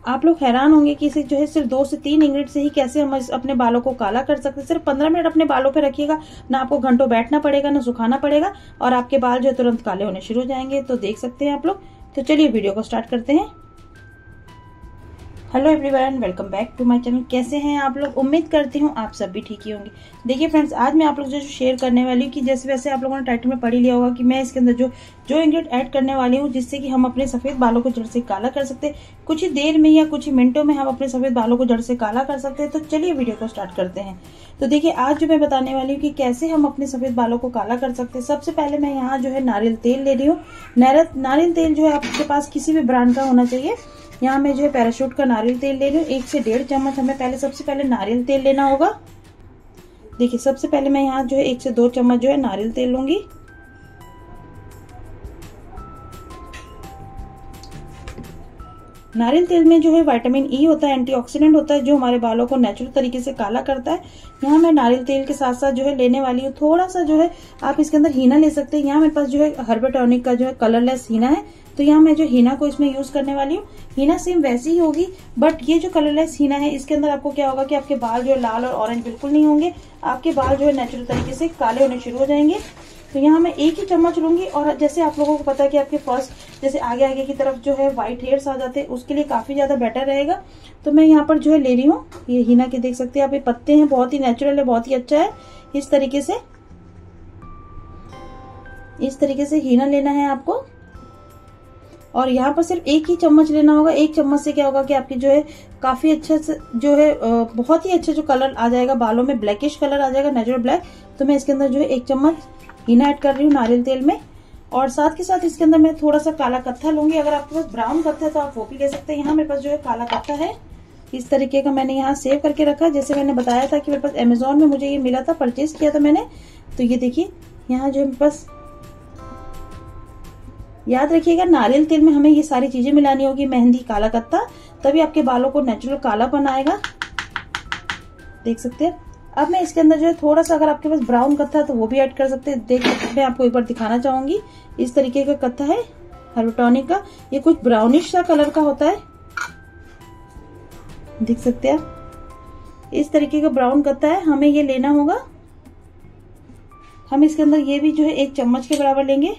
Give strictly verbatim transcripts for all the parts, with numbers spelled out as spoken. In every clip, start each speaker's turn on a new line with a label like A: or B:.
A: आप लोग हैरान होंगे कि इसे जो है सिर्फ दो से तीन इंग्रेडिएंट से ही कैसे हम अपने बालों को काला कर सकते हैं। सिर्फ पंद्रह मिनट अपने बालों पे रखिएगा, ना आपको घंटों बैठना पड़ेगा, ना सुखाना पड़ेगा, और आपके बाल जो है तुरंत काले होने शुरू हो जाएंगे। तो देख सकते हैं आप लोग। तो चलिए वीडियो को स्टार्ट करते हैं। Hello everyone, welcome back to my channel. कैसे हैं आप लोग? उम्मीद करती हूँ आप सब भी ठीक ही होंगे। देखिए फ्रेंड्स, आज मैं आप लोग जो शेयर करने वाली हूँ कि जैसे वैसे आप लोगों ने टाइटल में पढ़ ही लिया होगा कि मैं इसके अंदर जो जो इंग्रेडिएंट ऐड करने वाली हूँ जिससे कि हम अपने सफेद बालों को जड़ से काला कर सकते हैं। कुछ ही देर में या कुछ ही मिनटों में हम अपने सफेद बालों को जड़ से काला कर सकते हैं। तो चलिए वीडियो को स्टार्ट करते हैं। तो देखिए, आज जो मैं बताने वाली हूँ कि कैसे हम अपने सफेद बालों को काला कर सकते हैं। सबसे पहले मैं यहाँ जो है नारियल तेल ले रही हूँ। नारियल तेल जो है आपके पास किसी भी ब्रांड का होना चाहिए। यहाँ मैं जो है पैराशूट का नारियल तेल ले रही हूँ। एक से डेढ़ चम्मच हमें पहले सबसे पहले नारियल तेल लेना होगा। देखिए, सबसे पहले मैं यहाँ जो है एक से दो चम्मच जो है नारियल तेल लूंगी। नारियल तेल में जो है विटामिन ई होता है, एंटीऑक्सीडेंट होता है, जो हमारे बालों को नेचुरल तरीके से काला करता है। यहाँ मैं नारियल तेल के साथ साथ जो है लेने वाली हूँ थोड़ा सा जो है आप इसके अंदर हीना ले सकते हैं। यहाँ मेरे पास जो है हर्बल टॉनिक का जो है कलरलेस हीना है, तो यहाँ मैं जो हीना को इसमें यूज करने वाली हूँ। हीना सेम वैसी ही होगी, बट ये जो कलरलेस हीना है इसके अंदर आपको क्या होगा कि आपके बाल जो है लाल और ऑरेंज बिल्कुल नहीं होंगे। आपके बाल जो है नेचुरल तरीके से काले होने शुरू हो जाएंगे। तो यहाँ मैं एक ही चम्मच लूंगी। और जैसे आप लोगों को पता है कि आपके फर्स्ट जैसे आगे आगे की तरफ जो है व्हाइट हेयर्स आ जाते हैं, उसके लिए काफी ज्यादा बेटर रहेगा। तो मैं यहाँ पर जो है ले रही हूँ ये हीना के, देख सकते हैं आप, ये पत्ते हैं, बहुत ही नेचुरल है, बहुत ही अच्छा है। इस तरीके से इस तरीके से हीना लेना है आपको। और यहाँ पर सिर्फ एक ही चम्मच लेना होगा। एक चम्मच से क्या होगा कि आपकी जो है काफी अच्छा जो है बहुत ही अच्छा जो कलर आ जाएगा, बालों में ब्लैकिश कलर आ जाएगा, नेचुरल ब्लैक। तो मैं इसके अंदर जो है एक चम्मच हीना ऐड कर रही हूँ नारियल तेल में। और साथ के साथ इसके अंदर मैं थोड़ा सा काला कत्था लूंगी। अगर आपके पास ब्राउन कत्था है तो आप वो भी ले सकते हैं। यहाँ मेरे पास जो है काला कत्था है, इस तरीके का मैंने यहाँ सेव करके रखा है। जैसे मैंने बताया था कि मेरे पास अमेजोन में मुझे ये मिला था, परचेज किया था मैंने। तो ये देखिए, यहाँ जो है मेरे पास, याद रखिएगा नारियल तेल में हमें ये सारी चीजें मिलानी होगी, मेहंदी, काला कत्ता, तभी आपके बालों को नेचुरल कालापन आएगा। देख सकते हैं। अब मैं इसके अंदर जो है थोड़ा सा, अगर आपके पास ब्राउन कत्था है तो वो भी ऐड कर सकते हैं। देख, मैं आपको एक बार दिखाना चाहूंगी। इस तरीके का कत्था है हर्बल टॉनिक का, ये कुछ ब्राउनिश सा कलर का होता है, देख सकते हैं आप। इस तरीके का ब्राउन कत्था है, हमें ये लेना होगा। हम इसके अंदर ये भी जो है एक चम्मच के बराबर लेंगे।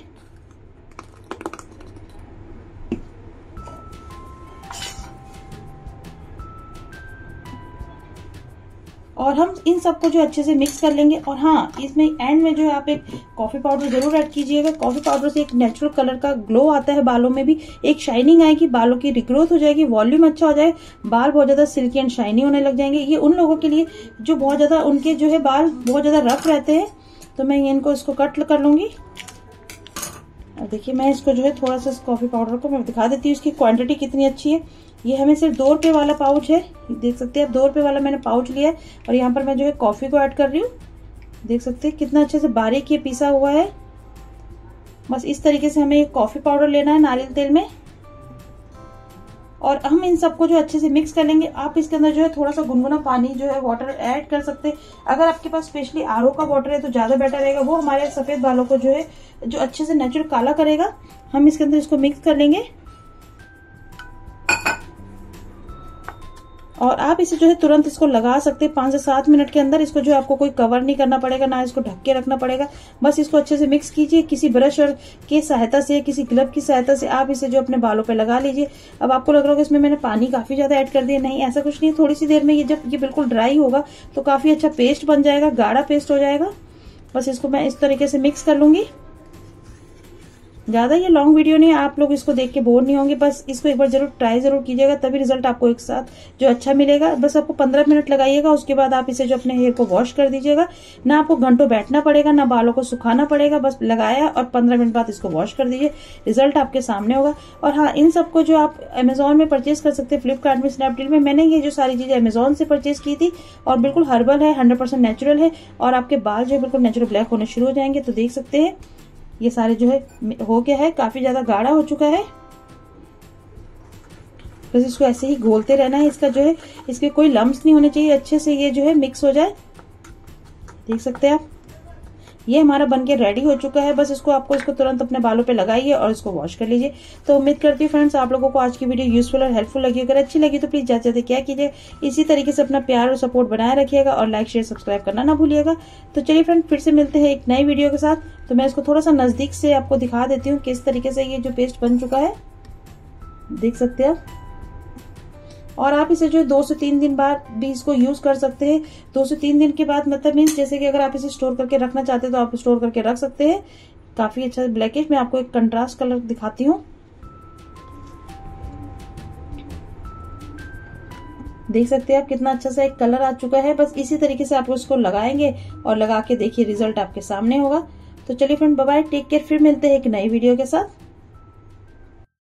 A: और हम इन सबको जो अच्छे से मिक्स कर लेंगे। और हाँ, इसमें एंड में जो है आप एक कॉफी पाउडर जरूर ऐड कीजिएगा। कॉफी पाउडर से एक नेचुरल कलर का ग्लो आता है, बालों में भी एक शाइनिंग आएगी, बालों की रिग्रोथ हो जाएगी, वॉल्यूम अच्छा हो जाए, बाल बहुत ज्यादा सिल्की एंड शाइनी होने लग जाएंगे। ये उन लोगों के लिए जो बहुत ज्यादा, उनके जो है बाल बहुत ज्यादा रफ रहते हैं। तो मैं इनको इसको कट कर लूंगी। और देखिए, मैं इसको जो है थोड़ा सा कॉफी पाउडर को मैं दिखा देती हूँ, इसकी क्वांटिटी कितनी अच्छी है। ये हमें सिर्फ दो रुपए वाला पाउच है, देख सकते हैं आप, दो रुपए वाला मैंने पाउच लिया है। और यहाँ पर मैं जो है कॉफी को ऐड कर रही हूँ। देख सकते हैं कितना अच्छे से बारीक ये पीसा हुआ है। बस इस तरीके से हमें एक कॉफी पाउडर लेना है नारियल तेल में। और हम इन सबको जो अच्छे से मिक्स कर लेंगे। आप इसके अंदर जो है थोड़ा सा गुनगुना पानी जो है वाटर ऐड कर सकते हैं। अगर आपके पास स्पेशली आर ओ का वाटर है तो ज्यादा बेटर रहेगा, वो हमारे सफेद बालों को जो है जो अच्छे से नेचुरल काला करेगा। हम इसके अंदर इसको मिक्स कर लेंगे। और आप इसे जो है तुरंत इसको लगा सकते हैं, पांच से सात मिनट के अंदर। इसको जो है आपको कोई कवर नहीं करना पड़ेगा, ना इसको ढक के रखना पड़ेगा। बस इसको अच्छे से मिक्स कीजिए। किसी ब्रश और की सहायता से, किसी ग्लव की सहायता से आप इसे जो अपने बालों पे लगा लीजिए। अब आपको लग रहा होगा इसमें मैंने पानी काफी ज्यादा ऐड कर दिया, नहीं, ऐसा कुछ नहीं। थोड़ी सी देर में ये जब ये बिल्कुल ड्राई होगा तो काफी अच्छा पेस्ट बन जाएगा, गाढ़ा पेस्ट हो जाएगा। बस इसको मैं इस तरीके से मिक्स कर लूंगी। ज्यादा ये लॉन्ग वीडियो नहीं है, आप लोग इसको देख के बोर नहीं होंगे। बस इसको एक बार जरूर ट्राई जरूर कीजिएगा, तभी रिजल्ट आपको एक साथ जो अच्छा मिलेगा। बस आपको पंद्रह मिनट लगाइएगा, उसके बाद आप इसे जो अपने हेयर को वॉश कर दीजिएगा। ना आपको घंटों बैठना पड़ेगा, ना बालों को सुखाना पड़ेगा। बस लगाया और पंद्रह मिनट बाद इसको वॉश कर दीजिए, रिजल्ट आपके सामने होगा। और हाँ, इन सबको जो आप अमेजोन में परचेज कर सकते हैं, फ्लिपकार्ट में, स्नैपडील में। मैंने ये जो सारी चीजें अमेजोन से परचेज की थी और बिल्कुल हर्बल है, हंड्रेड परसेंट नेचुरल है। और आपके बाल जो है बिल्कुल नेचुरल ब्लैक होने शुरू हो जाएंगे। तो देख सकते हैं ये सारे जो है हो गया है, काफी ज्यादा गाढ़ा हो चुका है। बस इसको ऐसे ही घोलते रहना है। इसका जो है इसके कोई लम्स नहीं होने चाहिए, अच्छे से ये जो है मिक्स हो जाए। देख सकते हैं आप। ये हमारा बनके रेडी हो चुका है। बस इसको आपको इसको तुरंत अपने बालों पे लगाइए और इसको वॉश कर लीजिए। तो उम्मीद करती हूँ फ्रेंड्स आप लोगों को आज की वीडियो यूजफुल और हेल्पफुल लगी। अगर अच्छी लगी तो प्लीज जाते जाते क्या कीजिए, इसी तरीके से अपना प्यार और सपोर्ट बनाए रखिएगा और लाइक शेयर सब्सक्राइब करना ना भूलिएगा। तो चलिए फ्रेंड फिर से मिलते हैं एक नई वीडियो के साथ। तो मैं इसको थोड़ा सा नजदीक से आपको दिखा देती हूँ किस तरीके से ये जो पेस्ट बन चुका है, देख सकते हैं आप। और आप इसे जो दो से तीन दिन बाद भी इसको यूज कर सकते हैं। दो से तीन दिन के बाद मतलब मीन्स जैसे कि अगर आप इसे स्टोर करके रखना चाहते हैं तो आप स्टोर करके रख सकते हैं। काफी अच्छा ब्लैकिश। मैं आपको एक कंट्रास्ट कलर दिखाती हूँ, देख सकते हैं आप कितना अच्छा सा एक कलर आ चुका है। बस इसी तरीके से आप उसको लगाएंगे और लगा के देखिए रिजल्ट आपके सामने होगा। तो चलिए friend bye bye, take care, फिर मिलते हैं एक नई वीडियो के साथ।